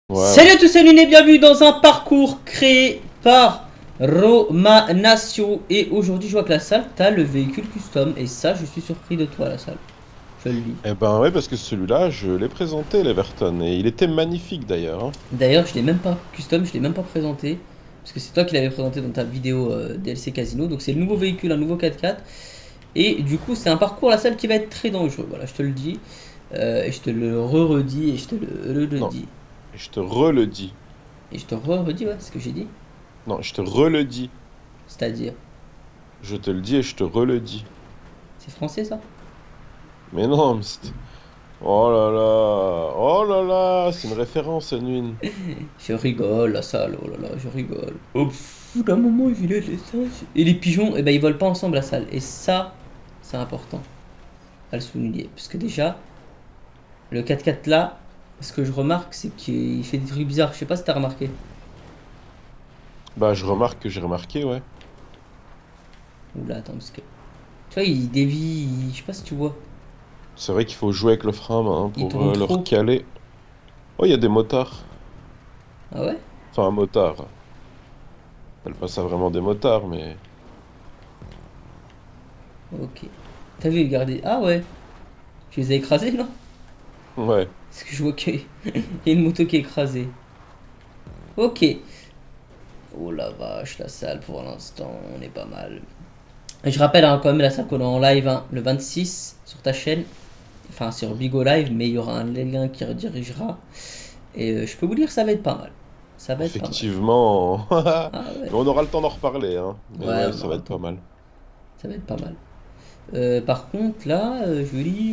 Ouais, Salut ouais. à tous, salut et bienvenue dans un parcours créé par Romanatio. Et aujourd'hui, je vois que la salle, t'as le véhicule custom. Et ça, je suis surpris de toi, la salle. Je le dis. Eh ben ouais, parce que celui-là, je l'ai présenté, l'Everton, et il était magnifique d'ailleurs, hein. D'ailleurs, je l'ai même pas custom, je l'ai même pas présenté. Parce que c'est toi qui l'avais présenté dans ta vidéo DLC Casino. Donc, c'est le nouveau véhicule, un nouveau 4x4. Et du coup, c'est un parcours, la salle, qui va être très dangereux. Voilà, je te le dis. Et je te le redis. Et je te le Non, dis. je te re-le dis. Et je te redis, ouais, ce que j'ai dit. Non, je te re-le dis. C'est-à-dire, Je te le dis et je te re-le dis. c'est français ça? Mais non, mais c'était... Oh là là, c'est une référence, Nune. Je rigole, la salle, oh là là, je rigole. Au bout d'un moment, il est les singes. Et les pigeons, eh ben, ils volent pas ensemble, la salle. Et ça, c'est important à le souligner. Parce que déjà, le 4x4 là, ce que je remarque, c'est qu'il fait des trucs bizarres. Je sais pas si t'as remarqué. Bah, je remarque que j'ai remarqué, ouais. Oula, attends, parce que. Tu vois, il dévie, je sais pas si tu vois. C'est vrai qu'il faut jouer avec le frein à main Il pour tourne le trop. recaler. Oh, il y a des motards. Ah ouais? Enfin, un motard. Elle pas ça vraiment des motards, mais... Ok. T'as vu, regardez. Ah ouais. Tu les as écrasés, là? Ouais. Parce que je vois qu'il y a une moto qui est écrasée. Ok. Oh la vache, la salle pour l'instant, on est pas mal. Et je rappelle hein, quand même la salle qu'on est en live hein, le 26 sur ta chaîne. Enfin sur Bigo Live, mais il y aura un lien qui redirigera. Et je peux vous dire ça va être pas mal. Ça va être pas mal. Effectivement. Ah ouais. Mais on aura le temps d'en reparler, hein. Mais Ouais, ouais, on ça va aura le être pas temps. mal. Ça va être pas mal. Par contre là, je lis...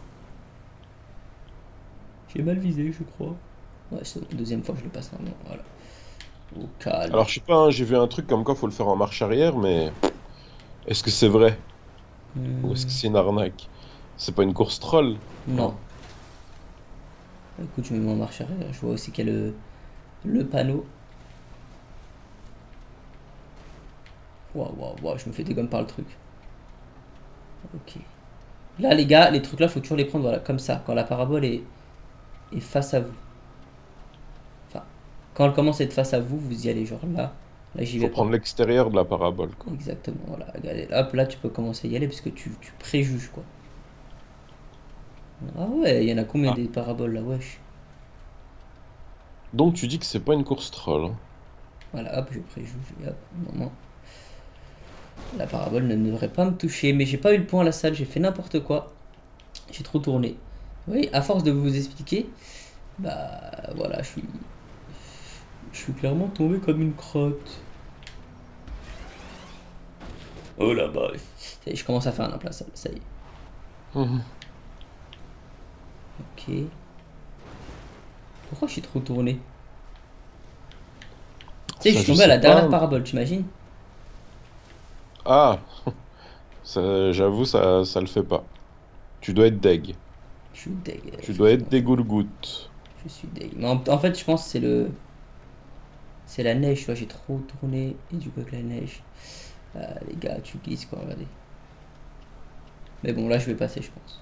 j'ai mal visé je crois. Ouais, c'est la deuxième fois que je le passe normalement. Voilà. Au calme. Alors, je sais pas, hein, j'ai vu un truc comme quoi faut le faire en marche arrière, mais est-ce que c'est vrai? Ou est-ce que Hmm, c'est une arnaque? C'est pas une course troll? non. Non. Écoute, je me mets en marche arrière. Je vois aussi qu'il y a le panneau. Waouh, waouh, waouh, je me fais dégommer par le truc. Ok. Là, les gars, les trucs là, faut toujours les prendre voilà, comme ça, quand la parabole est face à vous. Enfin, quand elle commence à être face à vous, vous y allez, genre là. Là, j'y Faut vais pas. prendre l'extérieur de la parabole, quoi. Exactement, voilà. Regardez, hop, là, tu peux commencer à y aller parce que tu préjuges, quoi. Ah ouais, il y en a combien Ah. des paraboles là, wesh. Donc tu dis que c'est pas une course troll, hein. Voilà, hop, je préjuge. Et hop, non, la parabole ne devrait pas me toucher. Mais j'ai pas eu le point à la salle, j'ai fait n'importe quoi. J'ai trop tourné. Vous voyez, à force de vous expliquer, bah voilà, je suis clairement tombé comme une crotte. Oh là bas. Ça y est, je commence à faire un implaçable, ça y est. Mhm. Ok. Pourquoi je suis trop tourné? Tu sais, je Ça, suis je tombé à sais la dernière pas. parabole, t'imagines? Ah, j'avoue, ça le fait pas. Tu dois être deg. Je suis deg, Tu dois être effectivement. dégourgoute. Je suis deg. Mais en fait, je pense que c'est la neige, tu vois, j'ai trop tourné. Et du coup, avec la neige. Ah, les gars, tu glisses quoi, regardez. Mais bon, là, je vais passer, je pense.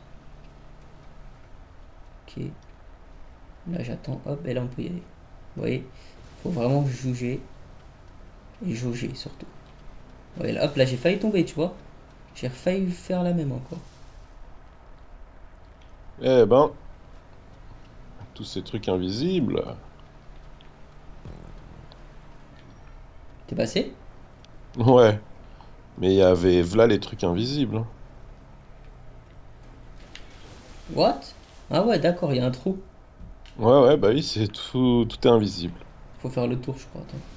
Ok. Là, j'attends, hop, et là, on peut y aller. Vous voyez? Faut vraiment juger. Et jauger, surtout. Vous voyez, là, hop, là, j'ai failli tomber, tu vois. J'ai failli faire la même encore. Eh ben, tous ces trucs invisibles. T'es passé? Ouais, mais il y avait v'là les trucs invisibles, hein. What? Ah ouais, d'accord, il y a un trou. Ouais, ouais, bah oui, c'est tout est invisible. Faut faire le tour, je crois. Attends.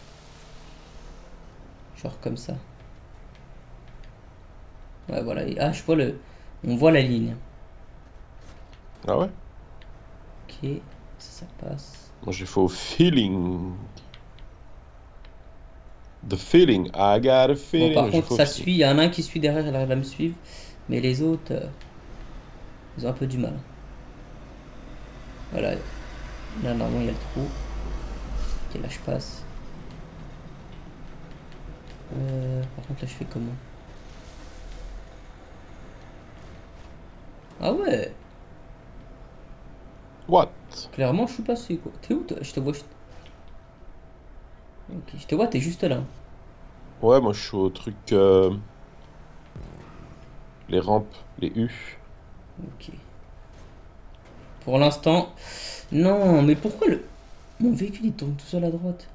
Genre comme ça. Ouais, voilà. Ah, je vois le. On voit la ligne. Ah ouais? Ok. Ça passe. Moi j'ai fait au feeling. The feeling. I got a Bon, feeling. par J'ai contre, fait au ça feeling. suit. Il y en a un qui suit derrière, elle arrive à me suivre. Mais les autres, ils ont un peu du mal. Voilà. Là, normalement, il y a le trou. Ok, là, je passe. Par contre, là, je fais comment? Ah ouais. What? Clairement, je suis passé, quoi. T'es où, toi? Je te vois. Ok, je te vois, t'es juste là. Ouais, moi je suis au truc. Les rampes, les U. Ok. Pour l'instant. Non, mais pourquoi le. Mon véhicule il tourne tout seul à droite?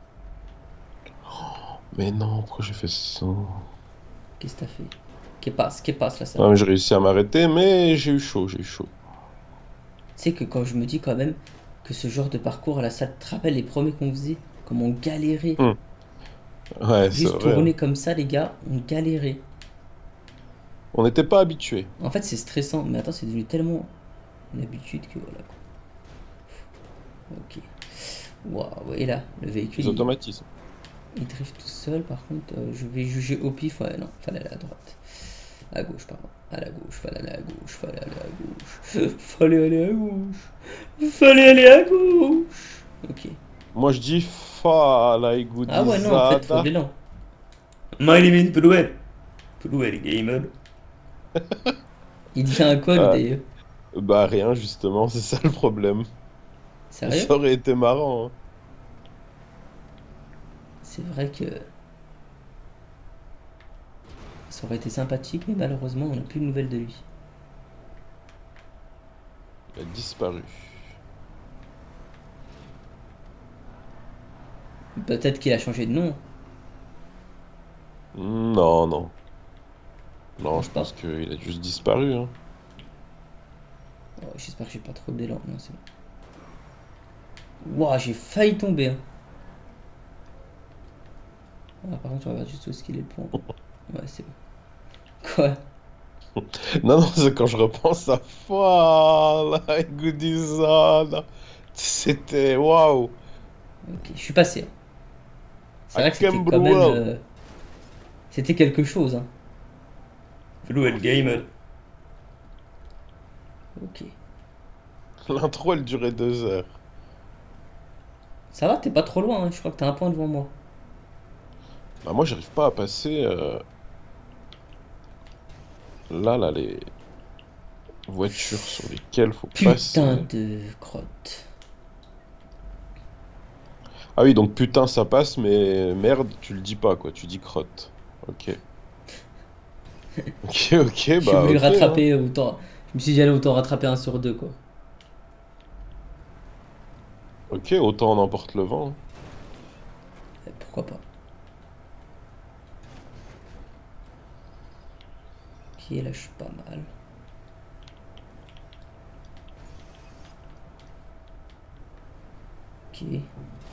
Mais non, pourquoi j'ai fait ça? Qu'est-ce que t'as fait? Qu'est passe la salle? Non, mais j'ai réussi à m'arrêter, mais j'ai eu chaud, j'ai eu chaud. Tu sais que quand je me dis quand même que ce genre de parcours à la salle, tu te rappelles les premiers qu'on faisait? Comment on galérait? Hmm. Ouais, c'est Juste vrai, hein. tourner comme ça, les gars, on galérait. On n'était pas habitués. En fait, c'est stressant, mais attends, c'est devenu tellement une habitude que voilà quoi. Ok. Waouh, et là, le véhicule Les automatismes. il drift tout seul. Par contre, je vais juger au pif. Ouais, non, fallait aller à droite. À gauche, pardon. À la gauche, fallait aller à gauche, fallait aller à gauche. Fallait aller à gauche. Fallait aller à gauche. Ok. Moi je dis Fala Ah ouais, non, en fait, faut Igudizada. de l'élan. My name is Plouel. Plouel Gamer. Il dit un quoi, lui, Euh, d'ailleurs? Bah rien, justement, c'est ça le problème. Mais Sérieux? ça aurait été marrant, hein. C'est vrai que ça aurait été sympathique, mais malheureusement, on n'a plus de nouvelles de lui. Il a disparu. Peut-être qu'il a changé de nom. Non, non. Je Non, pense je pas. pense qu'il a juste disparu, hein. Oh, j'espère que j'ai pas trop d'élan. Non, c'est bon. Ouah, j'ai failli tomber, hein. Ah, par contre, je regarde juste où est-ce qu'il est le pont. Ouais, c'est bon. Quoi? Non, non, c'est quand je repense à Fala Igudizada. C'était waouh. Ok, je suis passé, hein. C'est À vrai que c'était quand même. Cambrouel. C'était quelque chose, hein. Fluid Gamer. Ok. L'intro, elle durait 2 heures. Ça va, t'es pas trop loin, hein. Je crois que t'as un point devant moi. Bah moi, j'arrive pas à passer là, les voitures sur lesquelles faut Putain passer. de crotte. Ah oui, donc putain, ça passe, mais merde, tu le dis pas, quoi. Tu dis crotte. Ok. Ok, ok, J'ai bah voulu ok, hein. rattraper autant. Je me suis dit, j'allais autant rattraper un sur deux, quoi. Ok, autant on emporte le vent, hein. Pourquoi pas. Ok, là, je suis pas mal. Ok.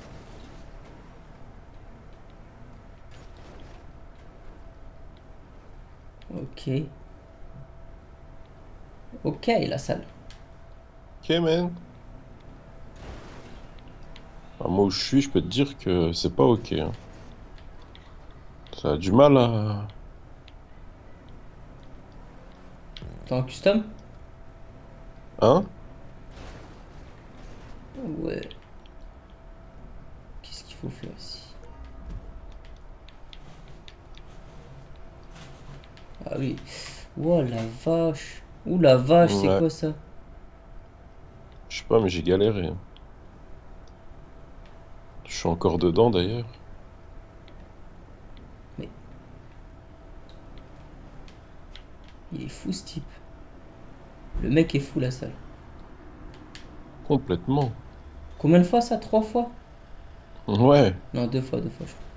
Ok. Ok, la salle. Ok, man. Ah, moi où je suis, je peux te dire que c'est pas ok, hein. Ça a du mal à... T'es en custom? Hein? Ouais. Qu'est-ce qu'il faut faire ici? Ah oui. Oh la vache. Ouh la vache, c'est Ouais. quoi ça? Je sais pas, mais j'ai galéré, hein. Je suis encore dedans, d'ailleurs. Mais il est fou ce type. Le mec est fou la salle. Complètement. Combien de fois ça? Trois fois? Ouais. Non, deux fois je crois.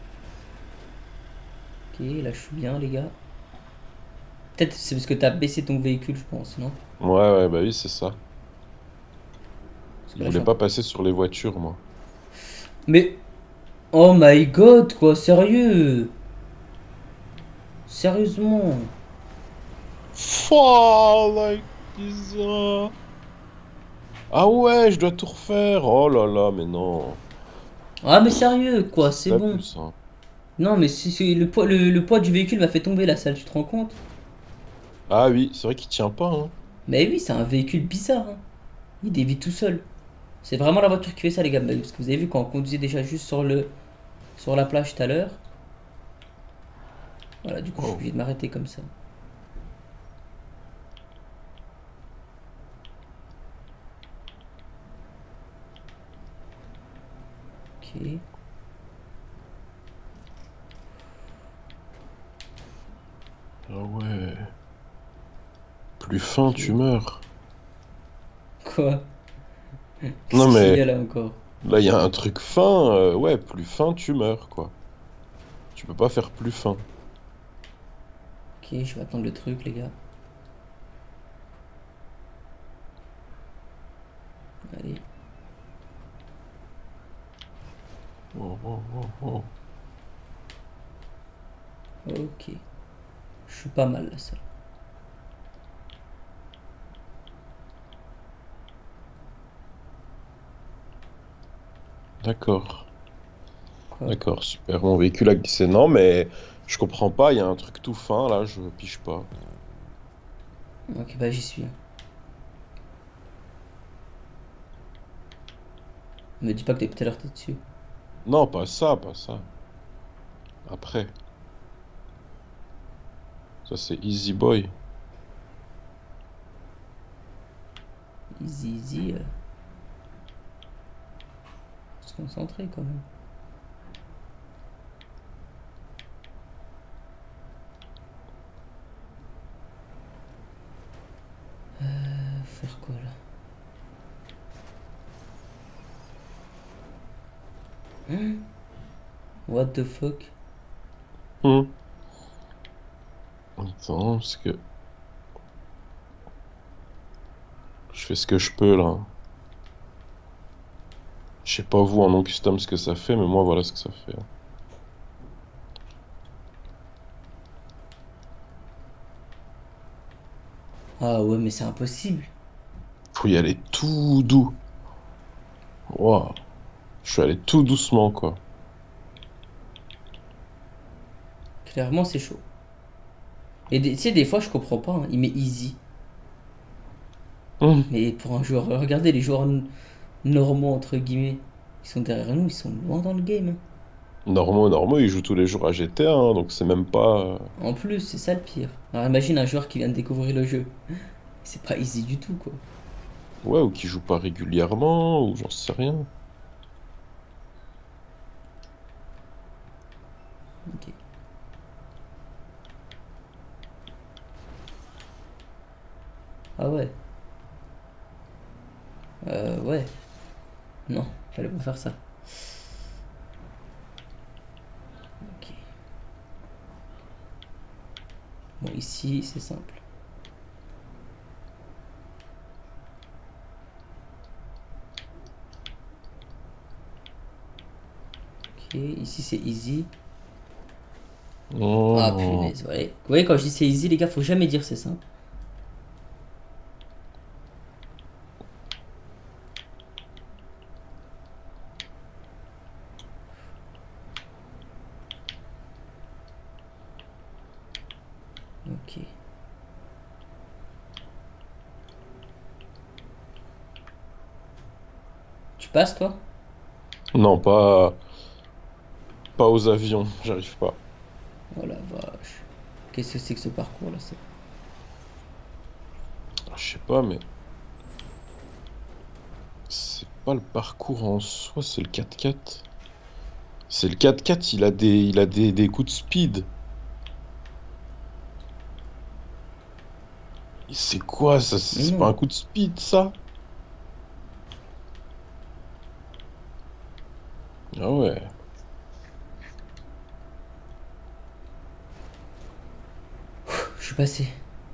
Ok, là je suis bien les gars. Peut-être c'est parce que t'as baissé ton véhicule, je pense, non? Ouais, ouais, bah oui, c'est ça. Parce que Je là je suis voulais un pas peu. passer sur les voitures, moi. Mais oh my god, quoi, sérieux? Sérieusement? Fall like pizza. Ah ouais, je dois tout refaire. Oh là là, mais non. Ah mais sérieux, quoi, C'est c'est bon. abus, ça. Non mais le poids du véhicule m'a fait tomber la salle, tu te rends compte? Ah oui, c'est vrai qu'il tient pas, hein. Mais oui, c'est un véhicule bizarre, hein. Il dévie tout seul. C'est vraiment la voiture qui fait ça les gars, parce que vous avez vu quand on conduisait déjà juste sur la plage tout à l'heure. Voilà, du coup je suis Oh. obligé de m'arrêter comme ça. Ok. Ah ouais. Plus fin, tu Ok. meurs. Quoi? Non Qu'est-ce qu'il y mais a là encore? là, il y a un truc fin. Ouais, plus fin, tu meurs, quoi. Tu peux pas faire plus fin. Ok, je vais attendre le truc, les gars. Allez. Oh, oh, oh, oh. Ok. Je suis pas mal là, ça. D'accord. Quoi? D'accord, super. Mon véhicule a glissé. Non, mais je comprends pas. Il y a un truc tout fin, là. Je pige pas. Ok, bah j'y suis. Me dis pas que depuis tout à l'heure t'es dessus. Non, pas ça, pas ça. Après. Ça, c'est Easy Boy. Easy, easy. Faut se concentrer quand même. Faire quoi là? Hein? What the fuck? Hmm. Attends, parce que je fais ce que je peux, là. Je sais pas vous en non custom ce que ça fait, mais moi, voilà ce que ça fait. Ah ouais, mais c'est impossible. Faut y aller tout doux. Waouh. Je suis allé tout doucement, quoi. Clairement, c'est chaud. Et tu sais, des fois, je comprends pas, hein. Il met easy. Hmm. Mais pour un joueur, regardez les joueurs normaux, entre guillemets, qui sont derrière nous, ils sont loin dans le game, hein. Normaux, normaux, ils jouent tous les jours à GTA, hein, donc c'est même pas. En plus, c'est ça le pire. Alors imagine un joueur qui vient de découvrir le jeu. C'est pas easy du tout, quoi. Ouais, ou qui jouent pas régulièrement, ou j'en sais rien. Ok. Ah ouais. Ouais. Non, fallait pas faire ça. Ok. Bon, ici, c'est simple. Ok, ici, c'est easy. Oh Ah, non. punaise, ouais. Vous voyez, quand je dis c'est easy, les gars, faut jamais dire c'est simple. Ok. Tu passes, toi? Non, pas aux avions, j'arrive pas. Oh la vache. Qu'est-ce que c'est que ce parcours là ça? Je sais pas, mais c'est pas le parcours en soi, c'est le 4x4. C'est le 4x4, il a des coups de speed. C'est quoi ça? Mais C'est pas un non. coup de speed, ça? Ah ouais. Je suis passé.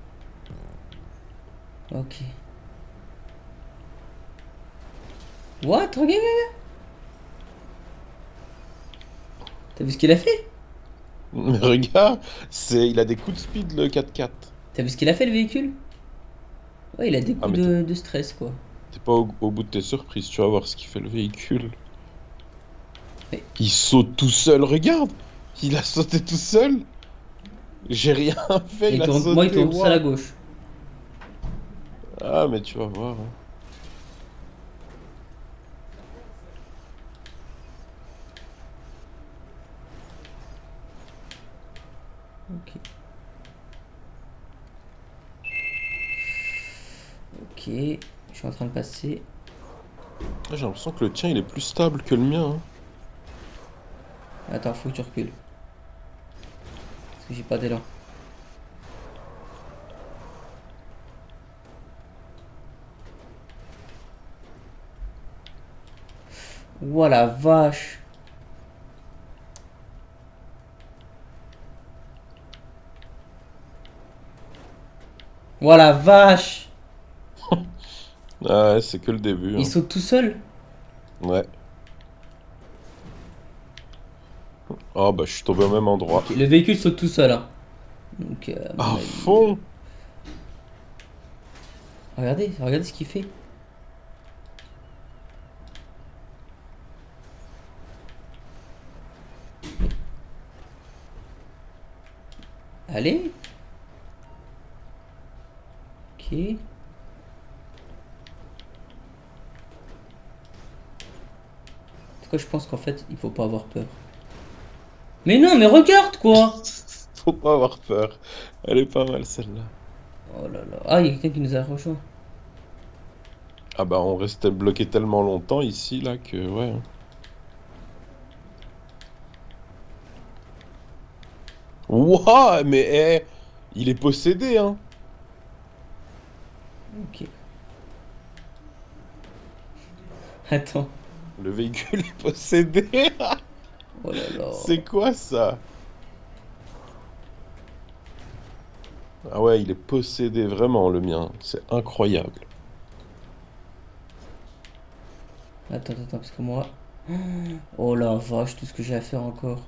Ok. What? Regarde. T'as vu ce qu'il a fait? Mais regarde, il a des coups de speed, le 4x4. T'as vu ce qu'il a fait le véhicule? Ouais, il a des Ah, coups mais de stress quoi. t'es pas au bout de tes surprises, tu vas voir ce qu'il fait le véhicule. Mais Il saute tout seul, regarde! Il a sauté tout seul! J'ai rien fait, il a moi il sauté, tourne tout seul à waouh! gauche. Ah, mais tu vas voir, hein. Ok. Ok. Je suis en train de passer. Ah, j'ai l'impression que le tien il est plus stable que le mien, hein. Attends, faut que tu recules. Parce que j'ai pas d'élan. Ouah la vache. Ouah la vache. Ah, ouais, c'est que le début, Il hein. saute tout seul. Ouais. Oh, bah, je suis tombé au même endroit. Ok, le véhicule saute tout seul. Hein. Donc, à mon À avis. fond! Regardez, regardez ce qu'il fait. Allez. Ok. C'est quoi, je pense qu'en fait, il faut pas avoir peur. Mais non, mais regarde quoi. Faut pas avoir peur. Elle est pas mal, celle-là. Oh là là. Ah, il y a quelqu'un qui nous a rejoint. Ah bah, on restait bloqué tellement longtemps ici, là, que, ouais. Wouah, mais, il est possédé, hein. Ok. Attends. Le véhicule est possédé. Oh là là. C'est quoi, ça? Ah ouais, il est possédé, vraiment, le mien. C'est incroyable. Attends, attends, parce que moi. Oh la vache, tout ce que j'ai à faire encore.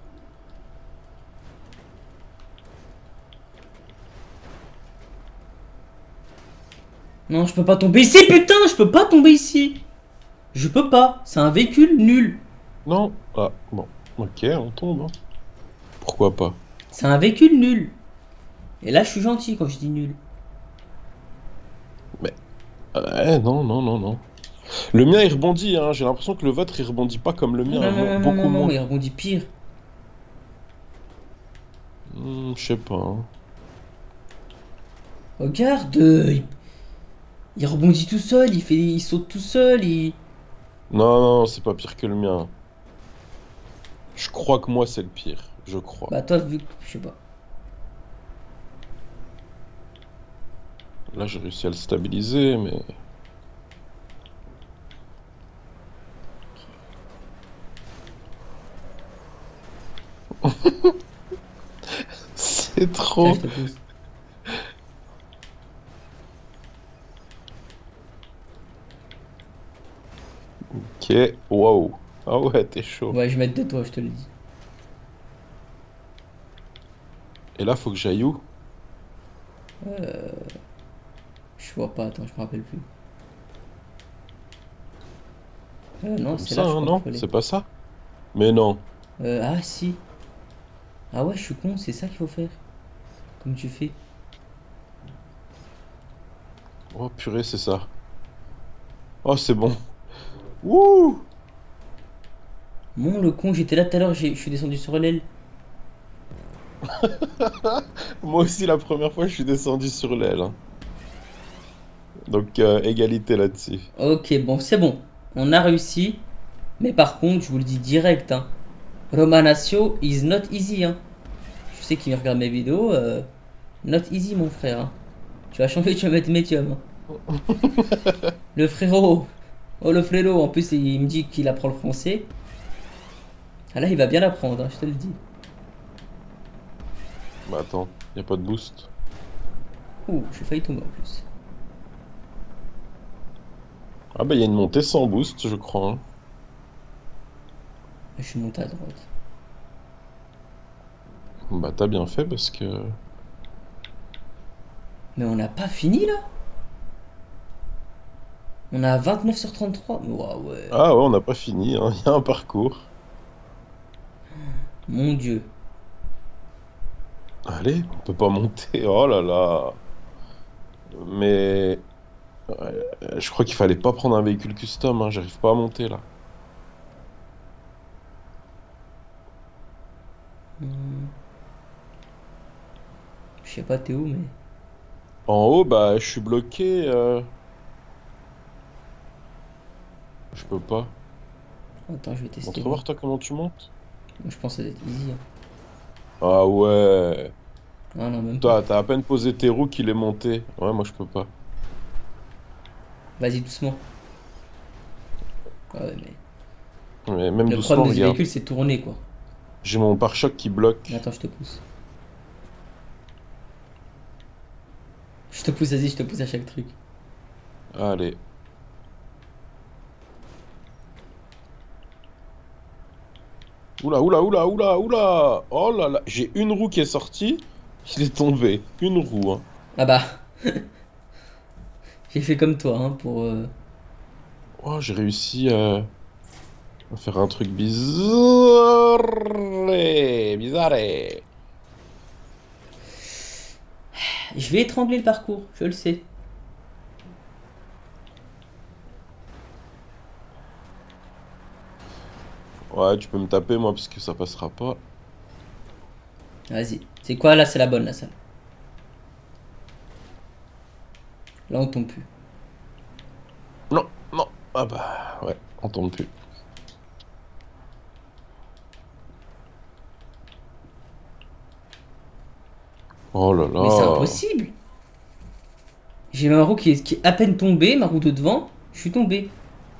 Non, je peux pas tomber ici, putain, je peux pas tomber ici. Je peux pas, c'est un véhicule nul. Non? Ah, bon. Ok, on tombe, hein. Pourquoi pas? C'est un véhicule nul. Et là, je suis gentil quand je dis nul. Mais, non, non, non, non. Le mien, il rebondit, hein. J'ai l'impression que le vôtre, il rebondit pas comme le Non, mien, non, non, non, non, beaucoup non, non, moins. il rebondit pire. Je sais pas, hein. Regarde, il rebondit tout seul, il saute tout seul, il. Non, non, c'est pas pire que le mien. Je crois que moi, c'est le pire. Je crois. Bah toi, vu que, je sais pas. Là, j'ai réussi à le stabiliser, mais... C'est Tiens, trop... je te pousse. Ok, wow. Ah ouais, t'es chaud. Ouais, je vais mettre de toi, je te le dis. Et là, faut que j'aille où? Je vois pas, attends, je me rappelle plus. Non, Comme c'est ça, là, je hein, crois qu'il non? faut aller. C'est pas ça? Mais non. Ah si. Ah ouais, je suis con, c'est ça qu'il faut faire. Comme tu fais. Oh purée, c'est ça. Oh, c'est bon. Wouh! Mon le con, j'étais là tout à l'heure, je suis descendu sur l'aile. Moi aussi, la première fois, je suis descendu sur l'aile, hein. Donc, égalité là-dessus. Ok, bon, c'est bon. On a réussi. Mais par contre, je vous le dis direct, hein. Romanatio is not easy, hein. Je sais qu'il regarde mes vidéos. Not easy, mon frère. Hein. Tu vas changer, tu vas mettre médium. Hein. Le frérot. Oh, le frérot. En plus, il me dit qu'il apprend le français. Ah là, il va bien l'apprendre, hein, je te le dis. Bah attends, y a pas de boost. Ouh, j'ai failli tomber en plus. Ah bah, y a une montée sans boost, je crois, hein. Je suis monté à droite. Bah, t'as bien fait parce que... Mais on n'a pas fini là. On a 29 sur 33. Waouh, ouais. Ah ouais, on n'a pas fini, hein. Y a un parcours. Mon dieu. Allez, on peut pas monter. Oh là là. Mais... je crois qu'il fallait pas prendre un véhicule custom, hein. J'arrive pas à monter, là. Je sais pas, t'es où, mais. En haut, bah, je suis bloqué. Je peux pas. Attends, je vais tester. Montre voir, toi, comment tu montes. Moi, je pense que ça doit être easy, hein. Ah ouais. Ah non, même pas. Toi, t'as à peine posé tes roues qu'il est monté. Ouais, moi je peux pas. Vas-y, doucement. Ah ouais, mais... Mais même Le doucement, problème de ce regarde. véhicule, c'est tourner, quoi. J'ai mon pare-choc qui bloque. Attends, je te pousse. Je te pousse, vas-y, je te pousse à chaque truc. Allez. Oula, oula, oula, oula, oula. Oh là là. J'ai une roue qui est sortie. Il est tombé. Une roue, hein. Ah bah, j'ai fait comme toi, hein, pour... Oh, j'ai réussi à faire un truc bizarre. Bizarre. Je vais étrangler le parcours, je le sais. Ouais, tu peux me taper, moi, parce que ça passera pas. Vas-y. C'est quoi, là, c'est la bonne, la salle. Là, on tombe plus. Non, non. Ah bah, ouais, on tombe plus. Oh là Mais c'est là. impossible. J'ai ma roue qui est à peine tombée, ma roue de devant. Je suis tombé.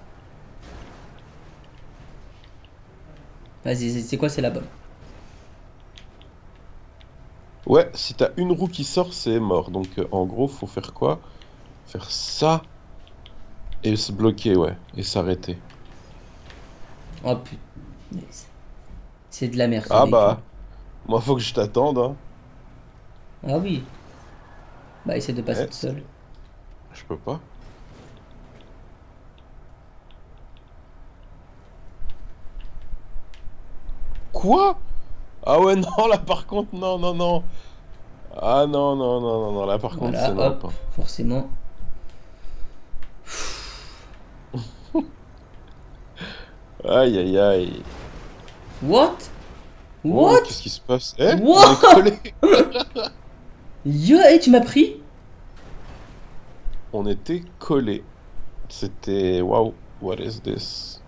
Vas-y, c'est quoi, c'est la bonne. Ouais, si t'as une roue qui sort, c'est mort. Donc, en gros, faut faire quoi? Faire ça et se bloquer, ouais. Et s'arrêter. Oh putain. C'est de la merde, ce Ah véhicule. bah, moi, faut que je t'attende, hein. Ah oui. Bah, essaie de passer Eh, tout seul. je peux pas. Quoi? Ah ouais, non, là, par contre, non, non, non. Ah non, non, non, non, non, là, par contre, c'est Voilà, non, hop, pas. forcément. Aïe, aïe, aïe. What? Oh, What? qu'est-ce qui se passe? Eh, on est What? collés. Yo, hey, tu m'as pris? On était collés. C'était... Waouh, what is this?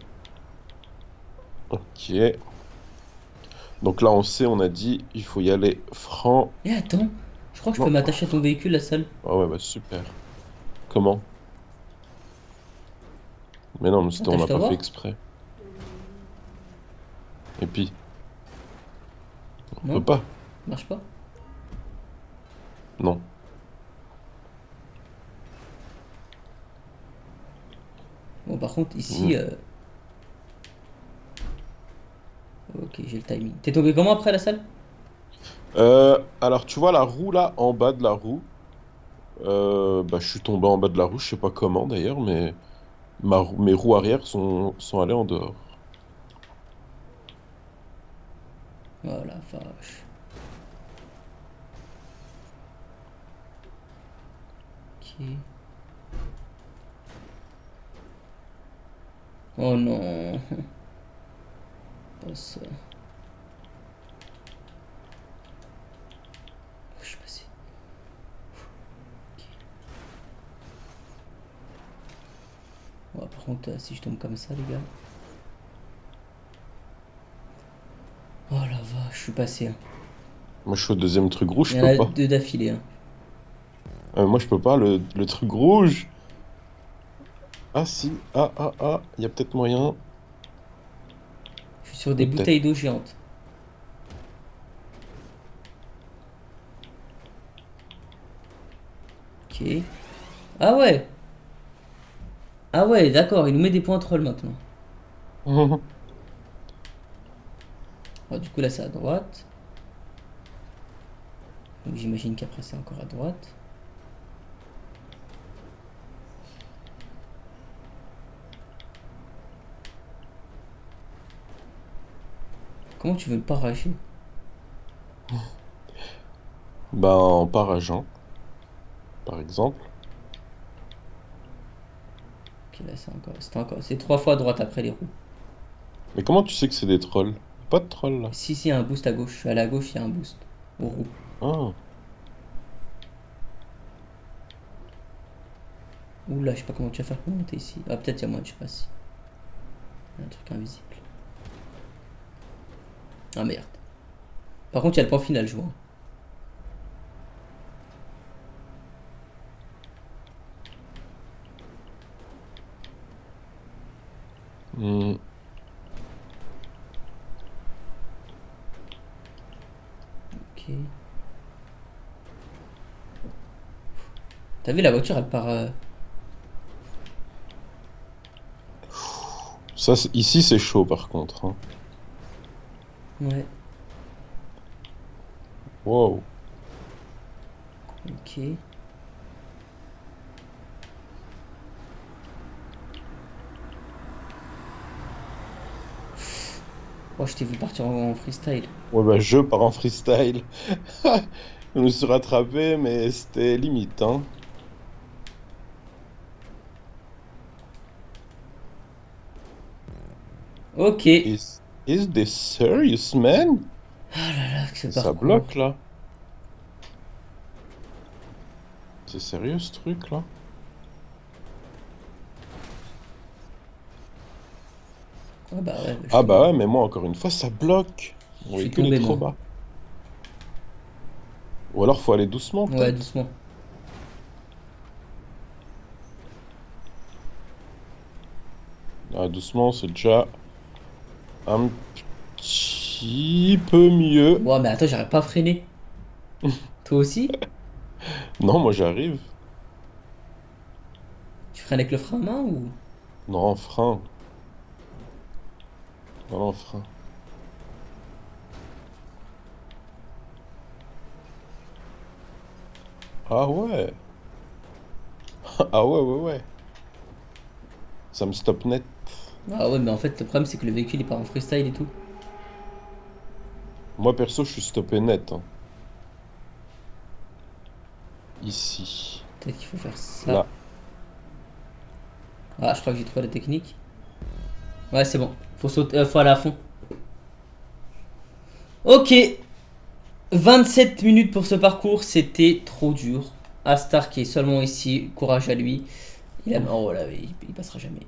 Ok. Donc là, on sait, on a dit, il faut y aller franc. Eh, attends. Je crois que je peux Non. m'attacher à ton véhicule, la salle. Ah ouais, bah super. Comment? Mais non, mais on n'a Attache-toi pas fait voir. exprès. Et puis, on peut Non? pas. Marche pas? Non. Bon, par contre, Hmm. ici... Ok, j'ai le timing. T'es tombé comment après la salle? Alors, tu vois la roue là, en bas de la roue. Bah, je suis tombé en bas de la roue, je sais pas comment d'ailleurs, mais mes roues arrière sont allées en dehors. Oh la vache. Ok. Oh non. Pas ça. Oh, je suis passé. Ok. Ouais, par contre, si je tombe comme ça, les gars. Oh la vache, je suis passé, hein. Moi, je suis au deuxième truc rouge, Il je y en peux a pas. deux d'affilée, hein. Moi, je peux pas, le truc rouge. Ah si, ah, ah, ah, il y a peut-être moyen. Je suis sur des Peut-être. bouteilles d'eau géantes. Ok. Ah ouais. Ah ouais, d'accord, il nous met des points troll maintenant. Oh, du coup, là, c'est à droite. Donc j'imagine qu'après, c'est encore à droite. Comment tu veux me parager? Ben, en parageant, par exemple. Ok, là, c'est trois fois à droite après les roues. Mais comment tu sais que c'est des trolls? Pas de trolls là. Si, il y a un boost à gauche. À la gauche, il y a un boost aux roues. Ah, Oula, je sais pas comment tu vas faire pour monter ici. Ah, peut-être il y a moyen, je sais pas si. Il y a un truc invisible. Ah merde. Par contre, il y a le point final, je vois. Hmm. Ok. T'as vu la voiture, elle part. Ça, ici, c'est chaud par contre, hein. Ouais. Wow. Ok. Oh, je t'ai vu partir en freestyle. Ouais, bah, je pars en freestyle. Je me suis rattrapé, mais c'était limite, hein. Ok. Is this serious, man? Ah là là, que ce Ça parcours. bloque là. C'est sérieux ce truc là? Ah bah ouais, je suis Ah bah tombé. ouais, mais moi encore une fois, ça bloque. Je Mon suis véhicule est tombé, trop moi. bas. Ou alors faut aller doucement Ouais, peut-être? doucement. Ah, doucement, c'est déjà un petit peu mieux. Ouais, mais attends, j'arrive pas à freiner. Toi aussi? Non, moi j'arrive. Tu freines avec le frein à main ou? Non, frein. Non, non, frein. Ah ouais. Ah ouais, ouais, ouais. Ça me stoppe net. Ah ouais, mais en fait, le problème, c'est que le véhicule, il part en freestyle et tout. Moi perso, je suis stoppé net, hein. Ici. Peut-être qu'il faut faire ça. Là. Ah, je crois que j'ai trouvé la technique. Ouais, c'est bon. Faut sauter, faut aller à fond. Ok. 27 minutes pour ce parcours, c'était trop dur. Astar qui est seulement ici, courage à lui. Il a... Oh là, il passera jamais.